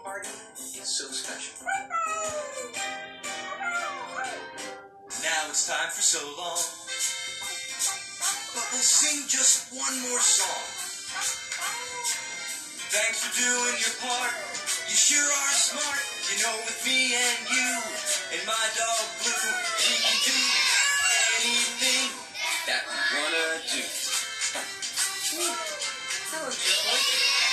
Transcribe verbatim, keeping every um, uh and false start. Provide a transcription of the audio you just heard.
party is so special. Now it's time for so long, but we'll sing just one more song. Thanks for doing your part. You sure are smart. You know, with me and you and my dog Blue, we can do anything that we wanna do. Hello, Joy.